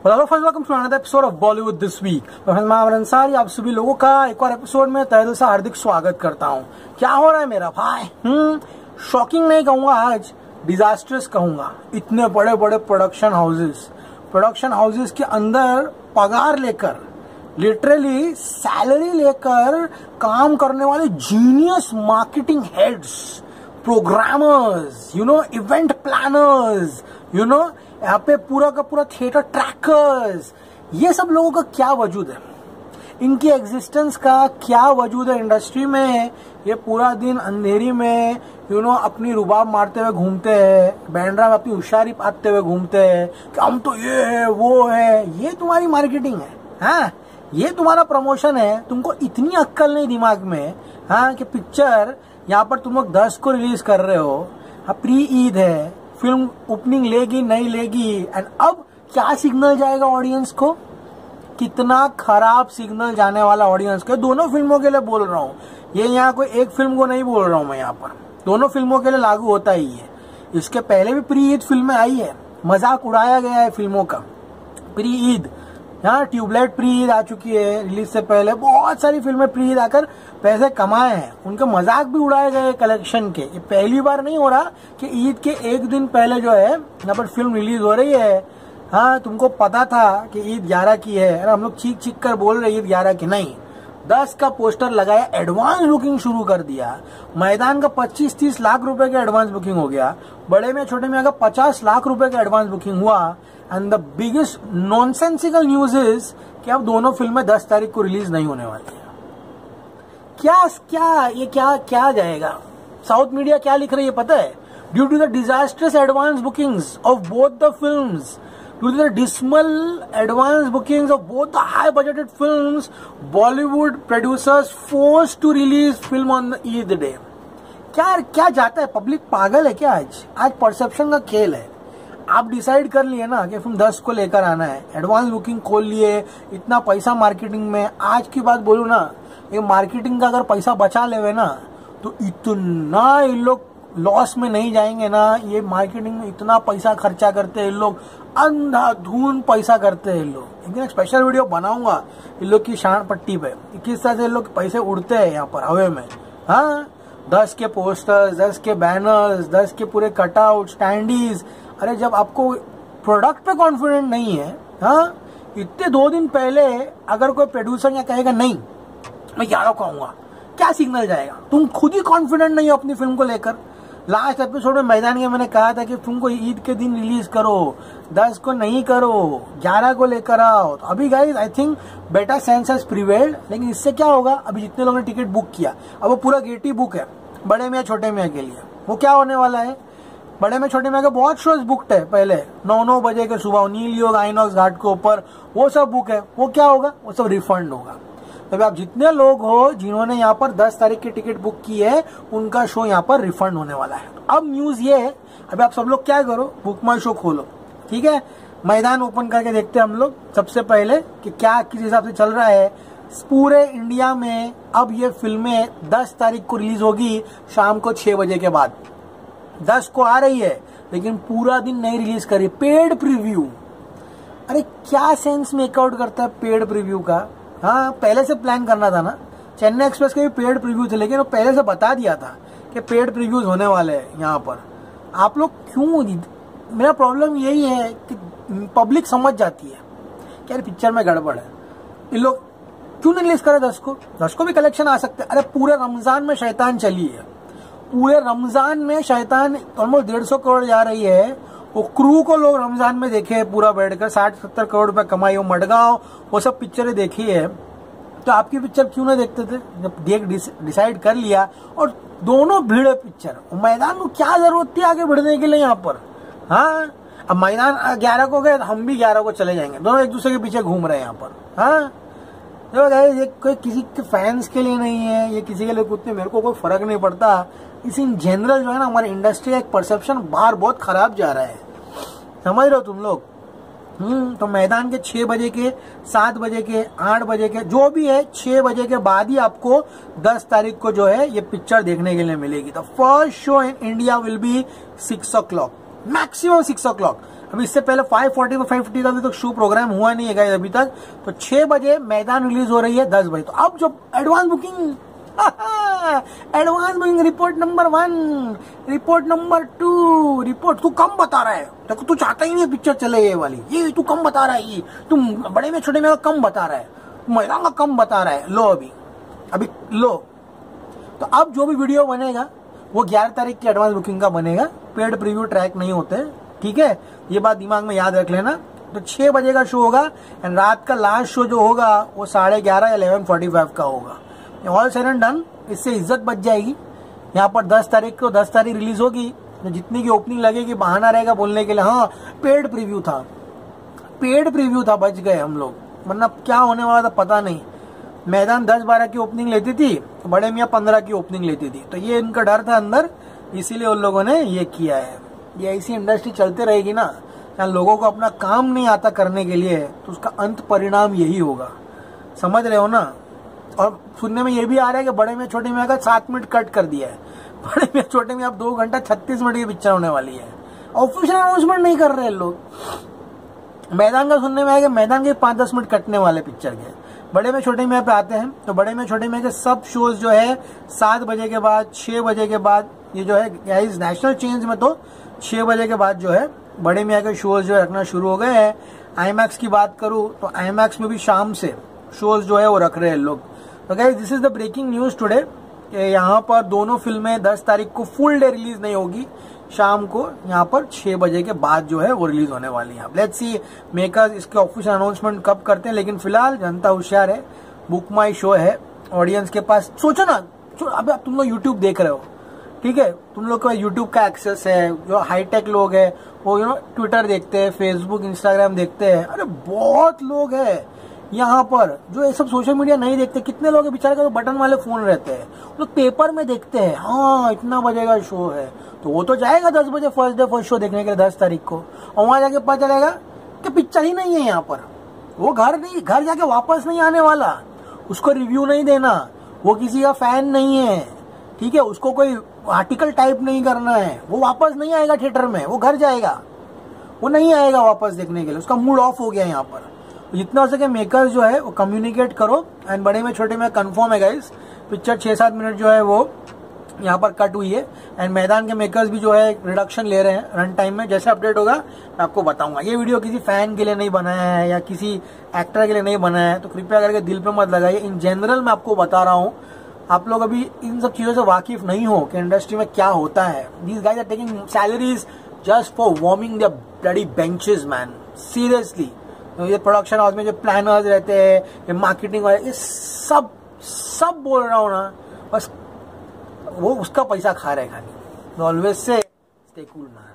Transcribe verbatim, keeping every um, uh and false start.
Hello friends, welcome to another episode of Bollywood this week. मैं आमिर अंसारी आप सभी लोगों का एक और एपिसोड में तहे दिल से हार्दिक स्वागत करता हूं। क्या हो रहा है मेरा भाई? हम्म शॉकिंग नहीं कहूंगा, आज डिजास्टर्स कहूंगा। इतने बड़े बड़े प्रोडक्शन हाउसेस प्रोडक्शन हाउसेस के अंदर पगार लेकर, लिटरली सैलरी लेकर काम करने वाले genius marketing heads, programmers, you know event planners, you know यहाँ पे पूरा का पूरा थिएटर ट्रैकर्स, ये सब लोगों का क्या वजूद है, इनकी एग्जिस्टेंस का क्या वजूद है इंडस्ट्री में। ये पूरा दिन अंधेरी में यू नो अपनी रुबाब मारते हुए घूमते हैं, बैंड्रा में अपनी होशियारी पाते हुए घूमते हैं कि हम तो ये है वो है। ये तुम्हारी मार्केटिंग है, हाँ, ये तुम्हारा प्रमोशन है। तुमको इतनी अक्कल नहीं दिमाग में, हाँ, कि पिक्चर यहाँ पर तुम लोग दस को रिलीज कर रहे हो, हाँ, प्री ईद है, फिल्म ओपनिंग लेगी नहीं लेगी, एंड अब क्या सिग्नल जाएगा ऑडियंस को? कितना खराब सिग्नल जाने वाला ऑडियंस को। दोनों फिल्मों के लिए बोल रहा हूँ, ये यहाँ कोई एक फिल्म को नहीं बोल रहा हूँ मैं, यहाँ पर दोनों फिल्मों के लिए लागू होता ही है। इसके पहले भी प्री ईद फिल्में आई है, मजाक उड़ाया गया है फिल्मों का। प्री ईद, यहाँ ट्यूबलाइट प्री ईद आ चुकी है, रिलीज से पहले बहुत सारी फिल्में प्री ईद आकर पैसे कमाए हैं, उनके मजाक भी उड़ाए गए कलेक्शन के। ये पहली बार नहीं हो रहा कि ईद के एक दिन पहले जो है यहाँ पर फिल्म रिलीज हो रही है। हाँ, तुमको पता था कि ईद ग्यारह की है, अरे हम लोग चीख चीख कर बोल रहे ईद ग्यारह की नहीं, दस का पोस्टर लगाया, एडवांस बुकिंग शुरू कर दिया। मैदान का पच्चीस तीस लाख रुपए का एडवांस बुकिंग हो गया, बड़े में छोटे में अगर पचास लाख रुपए का एडवांस बुकिंग हुआ। And the biggest nonsensical news is कि अब दोनों फिल्में दस तारीख को रिलीज नहीं होने वाली है। क्या क्या ये क्या क्या जाएगा? साउथ मीडिया क्या लिख रही है पता है? Due to the disasters advance bookings of both the films, due to the dismal advance bookings of both the high budgeted films, Bollywood producers force to release film on the Eid day. क्या क्या जाता है? पब्लिक पागल है क्या? आज आज perception का खेल है। आप डिसाइड कर लिए ना कि फिल्म दस को लेकर आना है, एडवांस बुकिंग खोल लिए, इतना पैसा मार्केटिंग में। आज की बात बोलूं ना, ये मार्केटिंग का अगर पैसा बचा लेवे ना तो इतना इन लोग लॉस में नहीं जाएंगे ना। ये मार्केटिंग में इतना पैसा खर्चा करते हैं इन लोग, अंधाधुन पैसा करते हैं इन लोग। एक दिन स्पेशल वीडियो बनाऊंगा इन लोग की शान पट्टी पे, किस तरह से इन लोग पैसे उड़ते हैं यहाँ पर हवे में। हाँ, दस के पोस्टर्स, दस के बैनर्स, दस के पूरे कटआउट, स्टैंडीज। अरे जब आपको प्रोडक्ट पे कॉन्फिडेंट नहीं है, हाँ, इतने दो दिन पहले अगर कोई प्रोड्यूसर या कहेगा नहीं मैं ग्यारह को आऊंगा, क्या सिग्नल जाएगा? तुम खुद ही कॉन्फिडेंट नहीं हो अपनी फिल्म को लेकर। लास्ट एपिसोड में मैदान के मैंने कहा था कि फिल्म को ईद के दिन रिलीज करो, दस को नहीं करो, ग्यारह को लेकर आओ। तो अभी guys I think better sense has prevailed. लेकिन इससे क्या होगा? अभी जितने लोगों ने टिकट बुक किया, अब वो पूरा गेटी बुक है, बड़े में या छोटे में के लिए। वो क्या होने वाला है? बड़े में छोटे में के बहुत शोज बुकड है पहले, नौ नौ बजे के सुबह नील योग आइनॉक्स घाट के ऊपर, वो सब बुक है। वो क्या होगा? वो सब रिफंड होगा। तो आप जितने लोग हो जिन्होंने यहाँ पर दस तारीख की टिकट बुक की है, उनका शो यहाँ पर रिफंड होने वाला है। अब न्यूज ये है, अभी आप सब लोग क्या करो, बुक माई शो खोलो, ठीक है, मैदान ओपन करके देखते हैं हम लोग सबसे पहले कि क्या किस हिसाब से चल रहा है पूरे इंडिया में। अब ये फिल्में दस तारीख को रिलीज होगी शाम को छह बजे के बाद। दस को आ रही है लेकिन पूरा दिन नहीं रिलीज करी। पेड प्रीव्यू, अरे क्या सेंस मेकआउट करता है पेड प्रीव्यू का? हाँ, पहले से प्लान करना था ना। चेन्नई एक्सप्रेस के भी पेड प्रीव्यू थे, लेकिन वो पहले से बता दिया था कि पेड प्रीव्यूज होने वाले हैं यहाँ पर। आप लोग क्यों? मेरा प्रॉब्लम यही है कि पब्लिक समझ जाती है कि यार पिक्चर में गड़बड़ है, इन लोग क्यों नहीं रिलीज करे दस को? दस को भी कलेक्शन आ सकते हैं। अरे पूरे रमजान में शैतान चली है, पूरे रमजान में शैतान ऑलमोस्ट डेढ़ सौ करोड़ जा रही है। वो क्रू को लोग रमजान में देखे पूरा बैठकर, साठ सत्तर करोड़ रुपए कमाई, वो मडगांव, वो सब पिक्चरें देखी है। तो आपकी पिक्चर क्यों नहीं देखते थे? जब देख डिसाइड कर लिया, और दोनों भीड़ है पिक्चर, मैदान को क्या जरूरत थी आगे बढ़ने के लिए यहाँ पर? हाँ, अब मैदान ग्यारह को गए, हम भी ग्यारह को चले जाएंगे, दोनों एक दूसरे के पीछे घूम रहे हैं यहाँ पर। हाँ, ये कोई किसी के फैंस के लिए नहीं है, ये किसी के लिए कुछ नहीं, मेरे को कोई फर्क नहीं पड़ता। इस इन जनरल जो है ना, हमारे इंडस्ट्री का एक परसेप्शन बाहर बहुत खराब जा रहा है, समझ रहे हो तुम लोग? हम्म तो मैदान के छह बजे के, सात बजे के, आठ बजे के, जो भी है, छह बजे के बाद ही आपको दस तारीख को जो है ये पिक्चर देखने के लिए मिलेगी। The first show in India will be six o'clock, maximum six o'clock. अभी इससे पहले फाइव फोर्टी पर फाइव फिफ्टी का भी तो शो प्रोग्राम हुआ नहीं है गाइस अभी तक। तो छह बजे मैदान रिलीज हो रही है दस बजे। तो अब जो advance booking advance booking report number one, report number two, report तू कम बता रहा है, देखो तू चाहता ही नहीं पिक्चर चले ये वाली, ये तू कम बता रहा है, ये तुम बड़े में छोटे में कम बता रहा है, मैदान का कम बता रहा है। लो अभी अभी लो। तो अब जो भी वीडियो बनेगा वो ग्यारह तारीख की एडवांस बुकिंग का बनेगा, पेड प्रीव्यू ट्रैक नहीं होते, ठीक है, ये बात दिमाग में याद रख लेना। तो छह बजे का शो होगा एंड रात का लास्ट शो जो होगा वो साढ़े ग्यारह या इलेवन फोर्टी फाइव का होगा। ऑल सेड एंड डन, इससे इज्जत बच जाएगी। यहाँ पर दस तारीख को दस तारीख रिलीज होगी, तो जितनी की ओपनिंग लगेगी बहाना रहेगा बोलने के लिए हाँ पेड प्रीव्यू था, पेड प्रीव्यू था, बच गए हम लोग, वरना क्या होने वाला था पता नहीं। मैदान दस बारह की ओपनिंग लेती थी, बड़े मियाँ पंद्रह की ओपनिंग लेती थी, तो ये इनका डर था अंदर, इसीलिए उन लोगों ने ये किया है। ये ऐसी इंडस्ट्री चलते रहेगी ना, जहाँ लोगों को अपना काम नहीं आता करने के लिए, तो उसका अंत परिणाम यही होगा, समझ रहे हो ना। और सुनने में ये भी आ रहा है कि बड़े में छोटे में का सात मिनट कट कर दिया है, बड़े में छोटे में अब दो घंटा छत्तीस मिनट की पिक्चर होने वाली है। ऑफिशियल अनाउंसमेंट नहीं कर रहे लोग। मैदान का सुनने में आया कि मैदान के पांच दस मिनट कटने वाले पिक्चर के। बड़े में छोटे में पे आते हैं, तो बड़े में छोटे में के सब शोज जो है सात बजे के बाद, छह बजे के बाद, ये जो है गाइस नेशनल चेंज में तो छह बजे के बाद जो है बड़े मियाँ के शोज जो है रखना शुरू हो गए हैं। आईमैक्स की बात करूं तो आईमैक्स में भी शाम से शोज जो है वो रख रहे हैं लोग। तो guys this is the breaking news today, यहाँ पर दोनों फिल्में दस तारीख को फुल डे रिलीज नहीं होगी, शाम को यहाँ पर छह बजे के बाद जो है वो रिलीज होने वाली है। लेट्स सी मेकर्स इसके ऑफिशियल अनाउंसमेंट कब करते हैं, लेकिन फिलहाल जनता होशियार है, बुक माई शो है ऑडियंस के पास। सोचो ना, अब तुम लोग यूट्यूब देख रहे हो, ठीक है, तुम लोग को यूट्यूब का एक्सेस है, जो हाईटेक लोग है वो यू नो ट्विटर देखते हैं, फेसबुक इंस्टाग्राम देखते हैं, अरे बहुत लोग है यहाँ पर जो ये सब सोशल मीडिया नहीं देखते। कितने लोग बेचारे का तो बटन वाले फोन रहते हैं, वो पेपर में देखते हैं हाँ इतना बजे का शो है, तो वो तो जाएगा दस बजे फर्स्ट डे फर्स्ट शो देखने के लिए दस तारीख को, और वहां जाके पता चलेगा कि पिक्चर ही नहीं है यहाँ पर। वो घर नहीं, घर जाके वापस नहीं आने वाला, उसको रिव्यू नहीं देना, वो किसी का फैन नहीं है, ठीक है, उसको कोई आर्टिकल टाइप नहीं करना है, वो वापस नहीं आएगा थिएटर में, वो घर जाएगा, वो नहीं आएगा वापस देखने के लिए, उसका मूड ऑफ हो गया यहाँ पर। जितना हो सके मेकर्स जो है वो कम्युनिकेट करो। एंड बड़े में छोटे में कंफर्म है गाइस, पिक्चर छह सात मिनट जो है वो यहाँ पर कट हुई है। एंड मैदान के मेकर्स भी जो है रिडक्शन ले रहे हैं रन टाइम में, जैसे अपडेट होगा मैं आपको बताऊंगा। ये वीडियो किसी फैन के लिए नहीं बनाया है या किसी एक्टर के लिए नहीं बनाया है, तो कृपया करके दिल पे मत लगाइए। इन जनरल मैं आपको बता रहा हूँ, आप लोग अभी इन सब चीजों से वाकिफ नहीं हो कि इंडस्ट्री में क्या होता है। These guys are taking salaries just for warming the bloody benches man, seriously. ये प्रोडक्शन हाउस में जो प्लानर्स रहते हैं, ये मार्केटिंग वाले, ये सब सब बोल रहा हूँ ना, बस वो उसका पैसा खा रहे खाली। Always say stay cool man.